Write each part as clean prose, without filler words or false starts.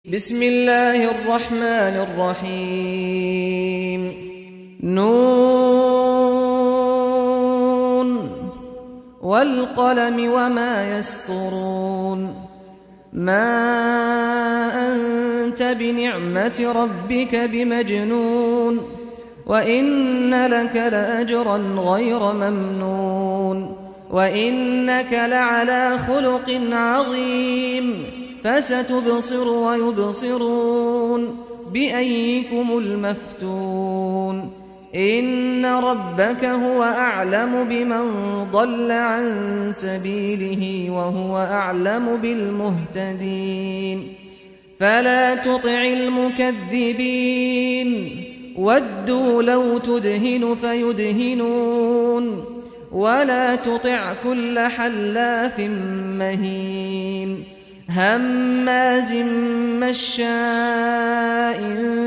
بسم الله الرحمن الرحيم نون والقلم وما يسطرون ما أنت بنعمة ربك بمجنون وإن لك لأجرا غير ممنون وإنك لعلى خلق عظيم فستبصر ويبصرون بأيكم المفتون إن ربك هو أعلم بمن ضل عن سبيله وهو أعلم بالمهتدين فلا تطع المكذبين ودوا لو تدهن فيدهنون ولا تطع كل حلاف مهين هماز مشاء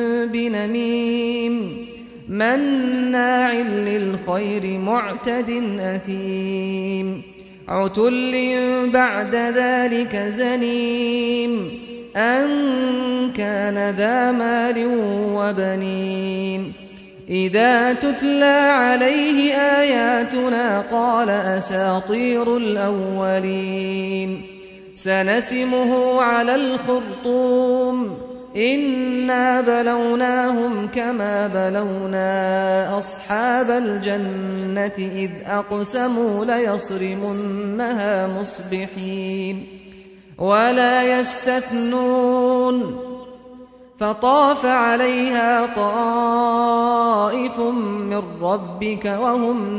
بنميم مناع للخير معتد أثيم عتل بعد ذلك زنيم أن كان ذا مال وبنين إذا تتلى عليه آياتنا قال أساطير الأولين سنسمه على الخرطوم إنا بلوناهم كما بلونا أصحاب الجنة إذ أقسموا ليصرمنها مصبحين ولا يستثنون فطاف عليها طائف من ربك وهم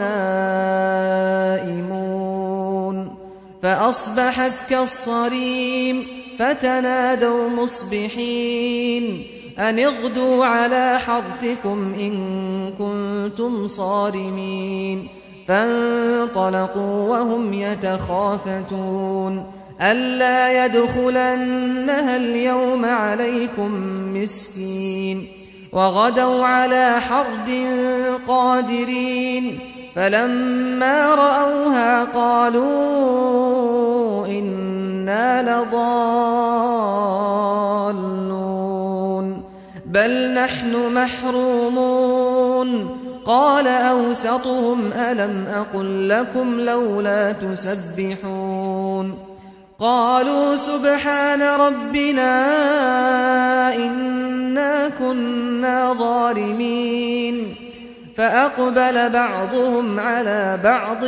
نائمون فأصبحت كالصريم فتنادوا مصبحين أن اغدوا على حرثكم إن كنتم صارمين فانطلقوا وهم يتخافتون ألا يدخلنها اليوم عليكم مسكين وغدوا على حرد قادرين فلما رأوها قالوا إنا لضالون بل نحن محرومون قال أوسطهم ألم أقل لكم لولا تسبحون قالوا سبحان ربنا إنا كنا ظالمين فأقبل بعضهم على بعض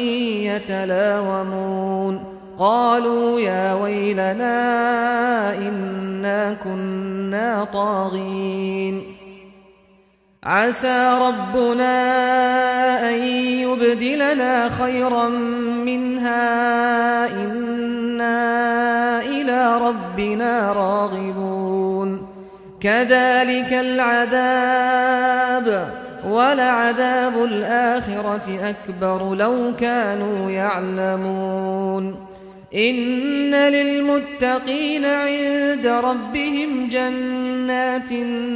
يتلاومون قالوا يا ويلنا إنا كنا طاغين عسى ربنا أن يبدلنا خيرا منها إنا إلى ربنا راغبون كذلك العذاب ولعذاب الآخرة أكبر لو كانوا يعلمون إن للمتقين عند ربهم جنات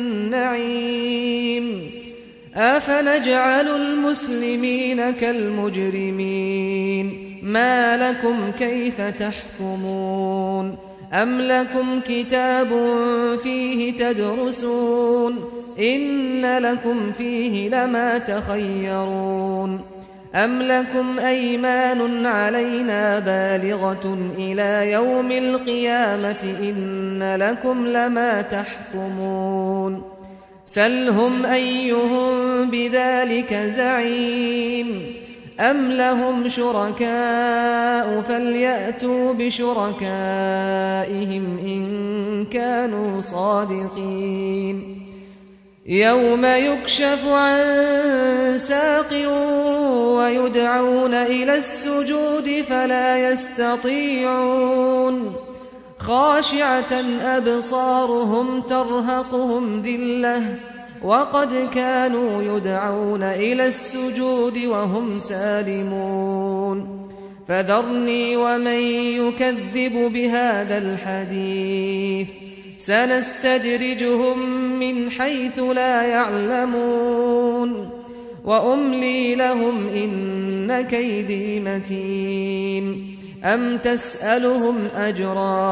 النعيم أفنجعل المسلمين كالمجرمين ما لكم كيف تحكمون أم لكم كتاب فيه تدرسون إن لكم فيه لما تخيرون أم لكم أيمان علينا بالغة إلى يوم القيامة إن لكم لما تحكمون سلهم أيهم بذلك زعيم أم لهم شركاء فليأتوا بشركائهم إن كانوا صادقين يوم يكشف عن ساق ويدعون إلى السجود فلا يستطيعون خاشعة أبصارهم ترهقهم ذلة وقد كانوا يدعون إلى السجود وهم سالمون فذرني ومن يكذب بهذا الحديث سنستدرجهم من حيث لا يعلمون وأملي لهم إن كيدي متين أم تسألهم أجرا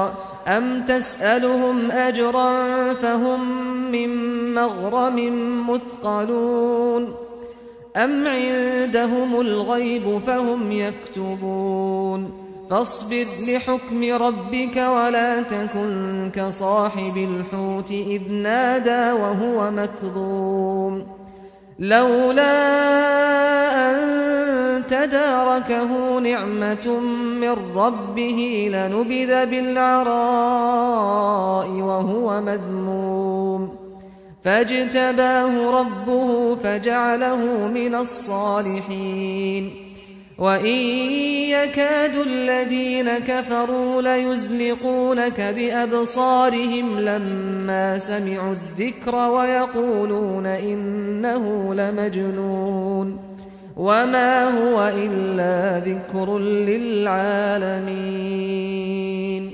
أم تسألهم أجرا فهم من مغرم مثقلون أم عندهم الغيب فهم يكتبون فاصبر لحكم ربك ولا تكن كصاحب الحوت إذ نادى وهو مكظوم لولا أن تداركه نعمة من ربه لنبذ بالعراء وهو مذموم فاجتباه ربه فجعله من الصالحين وإن يكاد الذين كفروا ليزلقونك بأبصارهم لما سمعوا الذكر ويقولون إنه لمجنون وما هو إلا ذكر للعالمين